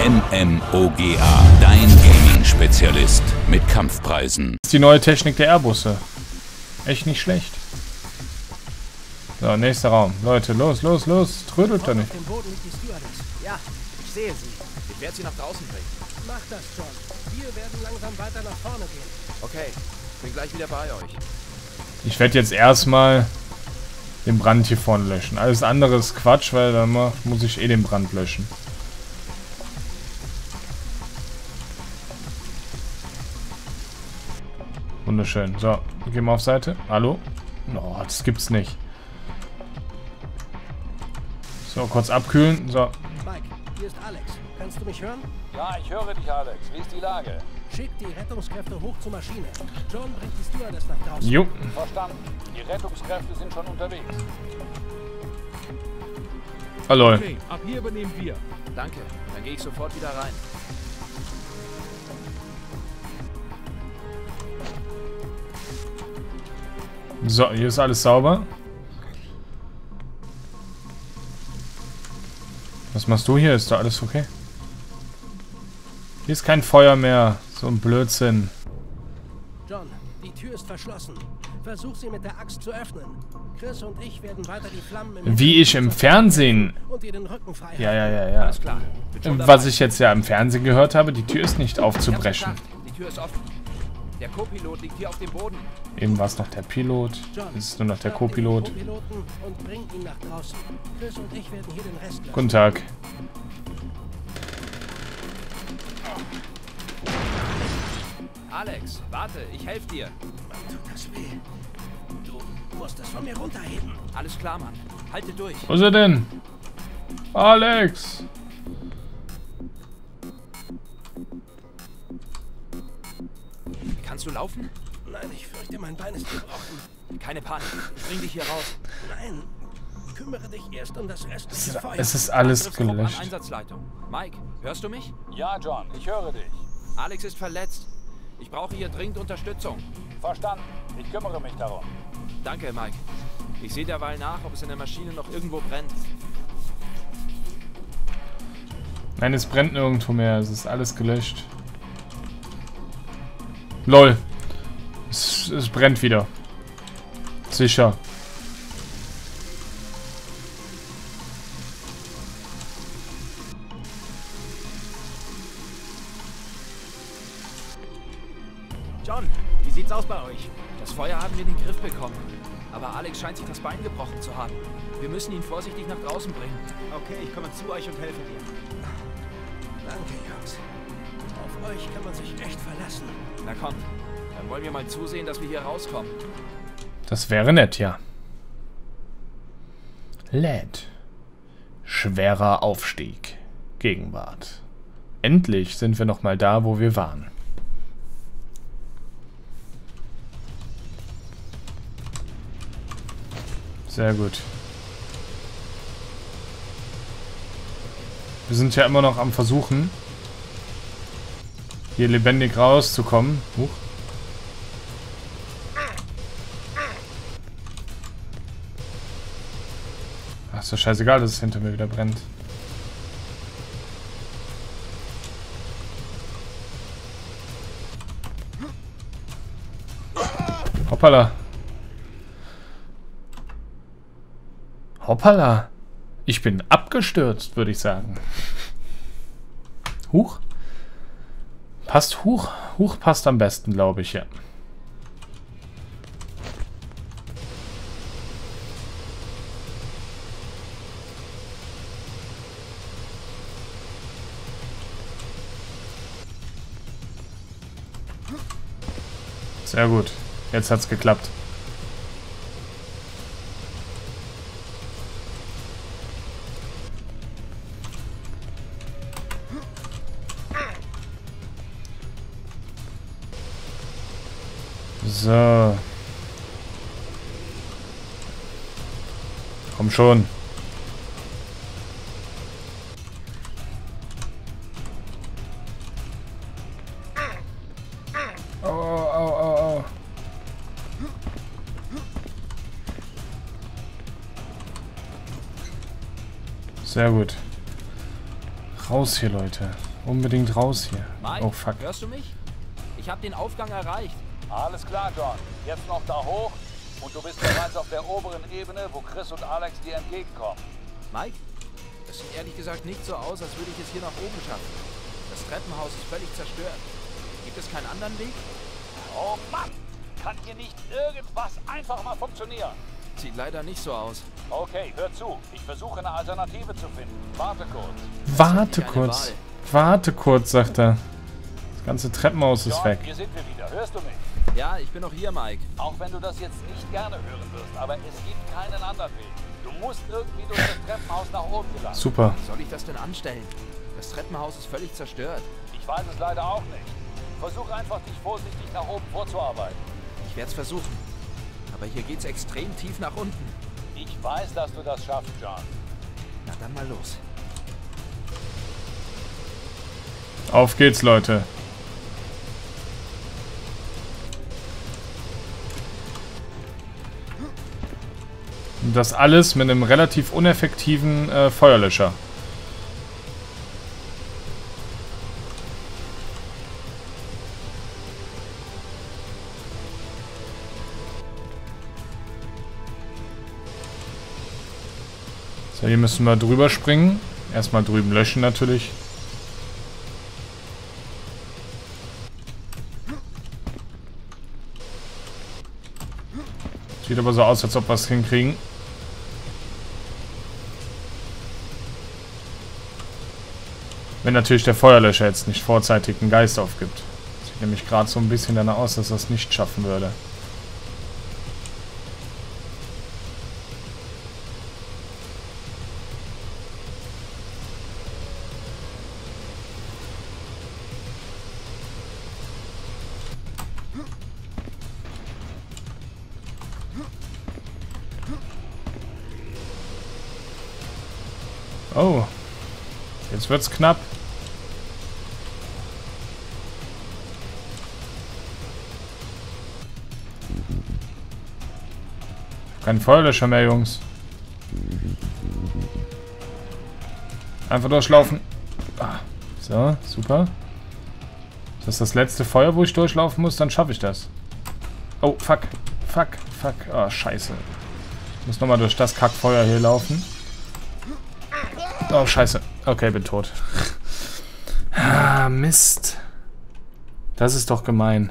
NMOGA, dein Gaming-Spezialist mit Kampfpreisen. Das ist die neue Technik der Airbusse. Echt nicht schlecht. So, nächster Raum. Leute, los, los, los. Trödelt da nicht. Auf dem Boden liegt die Stewardess. Ja, ich sehe sie. Ich werde sie nach draußen bringen. Mach das schon. Wir werden langsam weiter nach vorne gehen. Okay, bin gleich wieder bei euch. Ich werde jetzt erstmal den Brand hier vorne löschen. Alles andere ist Quatsch, weil dann muss ich eh den Brand löschen. Wunderschön. So, gehen wir auf Seite. Hallo? Oh, das gibt's nicht. So, kurz abkühlen. So. Mike, hier ist Alex. Kannst du mich hören? Ja, ich höre dich, Alex. Wie ist die Lage? Schick die Rettungskräfte hoch zur Maschine. John bringt die Stewardess nach draußen. Jo. Verstanden. Die Rettungskräfte sind schon unterwegs. Hallo. Okay, ab hier übernehmen wir. Danke, dann gehe ich sofort wieder rein. So, hier ist alles sauber. Was machst du hier? Ist da alles okay? Hier ist kein Feuer mehr. So ein Blödsinn. John, die Tür ist verschlossen. Versuch sie mit der Axt zu öffnen. Chris und ich werden weiter die Flammen Wie ich im Fernsehen. und dir den Rücken frei Ja. Alles klar. Bin schon Was dabei. ich jetzt ja im Fernsehen gehört habe, die Tür ist nicht Ich hab's aufzubrechen. gesagt, die Tür ist offen. Der Co-Pilot liegt hier auf dem Boden. Eben war es noch der Pilot. John, Es ist nur noch der schnapp den Co-Pilot. Co-Piloten und bring ihn nach draußen. Chris und ich werden hier den Rest lösen. Guten Tag. Alex, warte, ich helfe dir. Mann, tut das weh. Du musst es von mir runterheben. Alles klar, Mann. Halte durch. Wo ist er denn? Alex! Kannst du laufen? Nein, ich fürchte, mein Bein ist gebrochen. Keine Panik. Ich bring dich hier raus. Nein, kümmere dich erst um das restliche Feuer. Es ist alles Angriffsgruppen an gelöscht. Einsatzleitung. Mike, hörst du mich? Ja, John, ich höre dich. Alex ist verletzt. Ich brauche hier dringend Unterstützung. Verstanden. Ich kümmere mich darum. Danke, Mike. Ich sehe derweil nach, ob es in der Maschine noch irgendwo brennt. Nein, es brennt nirgendwo mehr. Es ist alles gelöscht. LOL. Es brennt wieder. Sicher. John, wie sieht's aus bei euch? Das Feuer haben wir in den Griff bekommen. Aber Alex scheint sich das Bein gebrochen zu haben. Wir müssen ihn vorsichtig nach draußen bringen. Okay, ich komme zu euch und helfe dir. Danke, Jungs. Auf euch kann man sich echt verlassen. Na komm, dann wollen wir mal zusehen, dass wir hier rauskommen. Das wäre nett, ja. LED. Schwerer Aufstieg. Gegenwart. Endlich sind wir nochmal da, wo wir waren. Sehr gut. Wir sind ja immer noch am Versuchen, hier lebendig rauszukommen. Huch. Ach, ist doch scheißegal, dass es hinter mir wieder brennt. Hoppala. Hoppala. Ich bin abgestürzt, würde ich sagen. Huch. Passt Huch. Huch passt am besten, glaube ich, ja. Sehr gut. Jetzt hat's geklappt. So. Komm schon. Oh, oh, oh, oh. Sehr gut. Raus hier, Leute. Unbedingt raus hier. Mike, Oh, fuck. hörst du mich? Ich habe den Aufgang erreicht. Alles klar, John. Jetzt noch da hoch und du bist bereits auf der oberen Ebene, wo Chris und Alex dir entgegenkommen. Mike, es sieht ehrlich gesagt nicht so aus, als würde ich es hier nach oben schaffen. Das Treppenhaus ist völlig zerstört. Gibt es keinen anderen Weg? Oh Mann! Kann hier nicht irgendwas einfach mal funktionieren? Sieht leider nicht so aus. Okay, hör zu. Ich versuche eine Alternative zu finden. Warte kurz. Warte eine kurz. Wahl. Warte kurz, sagt er. Das ganze Treppenhaus ist John, weg. hier sind wir wieder. Hörst du mich? Ja, ich bin noch hier, Mike. Auch wenn du das jetzt nicht gerne hören wirst, aber es gibt keinen anderen Weg. Du musst irgendwie durch das Treppenhaus nach oben gelangen. Super. Wie soll ich das denn anstellen? Das Treppenhaus ist völlig zerstört. Ich weiß es leider auch nicht. Versuch einfach, dich vorsichtig nach oben vorzuarbeiten. Ich werde es versuchen. Aber hier geht's extrem tief nach unten. Ich weiß, dass du das schaffst, John. Na dann mal los. Auf geht's, Leute. Und das alles mit einem relativ uneffektiven Feuerlöscher. So, hier müssen wir drüber springen. Erstmal drüben löschen natürlich. Sieht aber so aus, als ob wir es hinkriegen. Wenn natürlich der Feuerlöscher jetzt nicht vorzeitig einen Geist aufgibt. Sieht nämlich gerade so ein bisschen danach aus, dass er es nicht schaffen würde. Oh, jetzt wird's knapp. Kein Feuerlöscher mehr, Jungs. Einfach durchlaufen. Ah, so, super. Ist das das letzte Feuer, wo ich durchlaufen muss? Dann schaffe ich das. Oh, fuck. Fuck, fuck. Oh, scheiße. Ich muss nochmal durch das Kackfeuer hier laufen. Oh, scheiße. Okay, bin tot. Ah, Mist. Das ist doch gemein.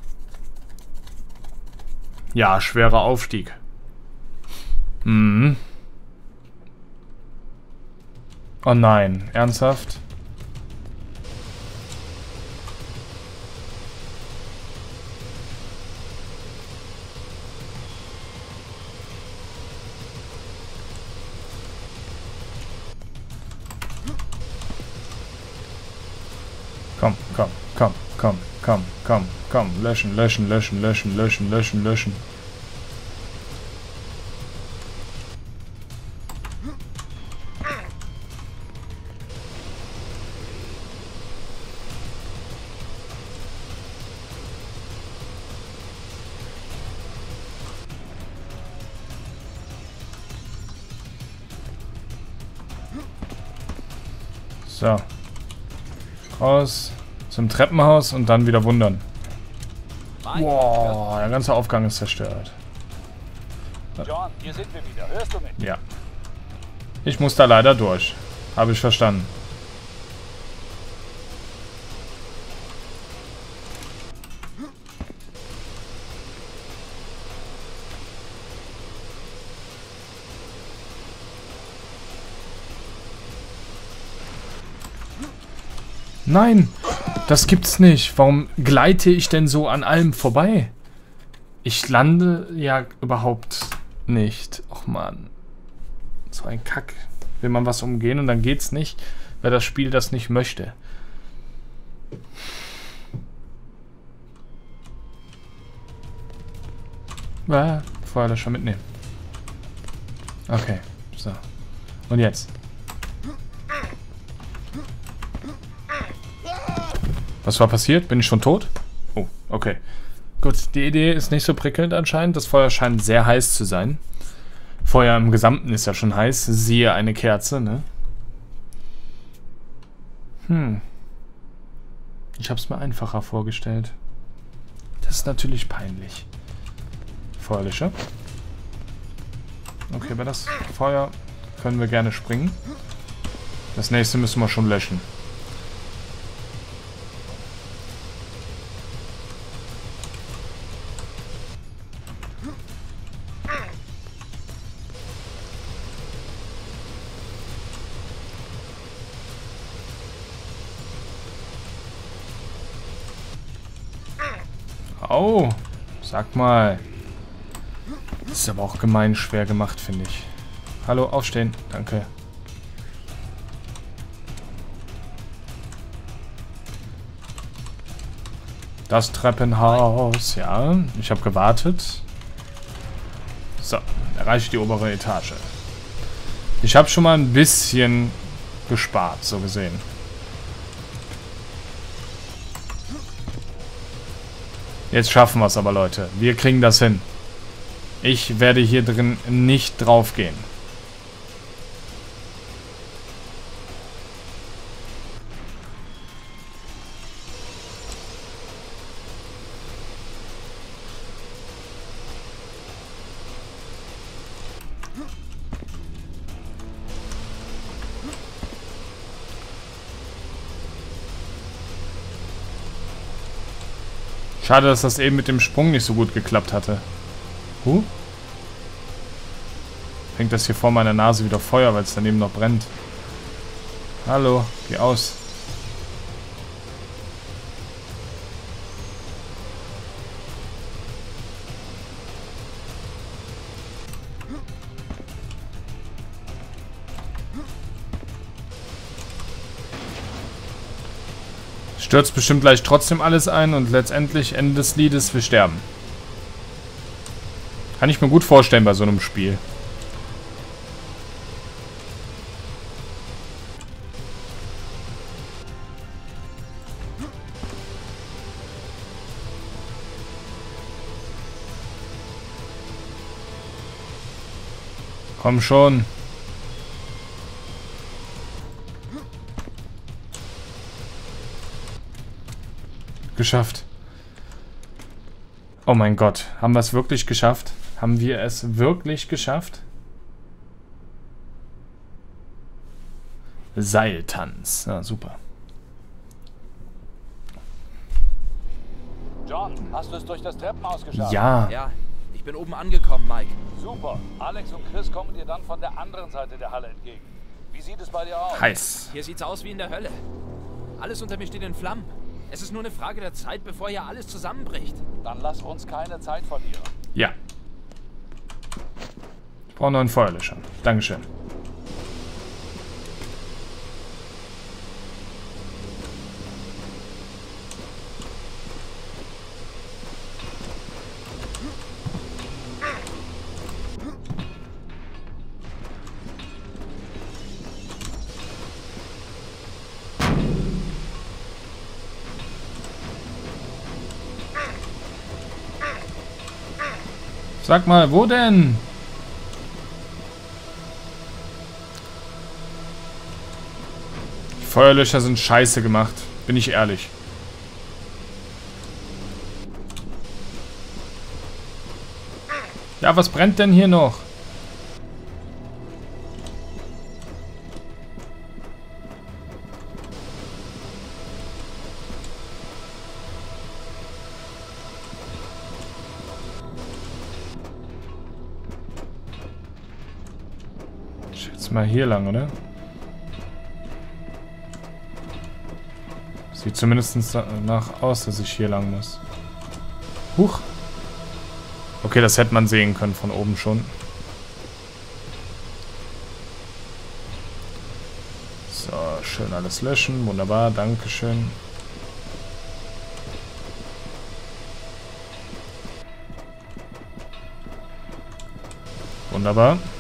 Ja, schwerer Aufstieg. Mhm. Oh nein, ernsthaft? Komm, komm, komm, komm, komm, komm, komm. Löschen, löschen, löschen, löschen, löschen, löschen, löschen. So. Raus zum Treppenhaus und dann wieder wundern. Wow, der ganze Aufgang ist zerstört. John, hier sind wir wieder. Hörst du mich? Ja. Ich muss da leider durch. Habe ich verstanden. Nein, das gibt's nicht. Warum gleite ich denn so an allem vorbei? Ich lande ja überhaupt nicht. Och man. So ein Kack. Will man was umgehen und dann geht's nicht, weil das Spiel das nicht möchte. Feuerlöscher mitnehmen. Okay, so. Und jetzt? Was war passiert? Bin ich schon tot? Oh, okay. Gut, die Idee ist nicht so prickelnd anscheinend. Das Feuer scheint sehr heiß zu sein. Feuer im Gesamten ist ja schon heiß. Siehe eine Kerze, ne? Ich habe es mir einfacher vorgestellt. Das ist natürlich peinlich. Feuerlöscher. Okay, bei das Feuer können wir gerne springen. Das nächste müssen wir schon löschen. Oh, sag mal. Das ist aber auch gemein schwer gemacht, finde ich. Hallo, aufstehen. Danke. Das Treppenhaus. Ja, ich habe gewartet. So, erreiche die obere Etage. Ich habe schon mal ein bisschen gespart, so gesehen. Jetzt schaffen wir es aber, Leute. Wir kriegen das hin. Ich werde hier drin nicht drauf gehen. Schade, dass das eben mit dem Sprung nicht so gut geklappt hatte. Fängt das hier vor meiner Nase wieder Feuer, weil es daneben noch brennt. Hallo, geh aus. Stürzt bestimmt gleich trotzdem alles ein und letztendlich Ende des Liedes, wir sterben. Kann ich mir gut vorstellen bei so einem Spiel. Komm schon. Geschafft. Oh mein Gott. Haben wir es wirklich geschafft? Haben wir es wirklich geschafft? Seiltanz. Ja, super. John, hast du es durch das Treppenhaus geschafft? Ja. Ja, ich bin oben angekommen, Mike. Super. Alex und Chris kommen dir dann von der anderen Seite der Halle entgegen. Wie sieht es bei dir aus? Heiß. Hier sieht's aus wie in der Hölle. Alles unter mir steht in Flammen. Es ist nur eine Frage der Zeit, bevor hier alles zusammenbricht. Dann lass uns keine Zeit verlieren. Ja. Ich brauche noch einen Feuerlöscher. Dankeschön. Sag mal, wo denn? Die Feuerlöscher sind scheiße gemacht. Bin ich ehrlich. Ja, was brennt denn hier noch? Jetzt mal hier lang, oder? Sieht zumindest danach aus, dass ich hier lang muss. Huch. Okay, das hätte man sehen können von oben schon. So, schön alles löschen. Wunderbar, dankeschön. Wunderbar.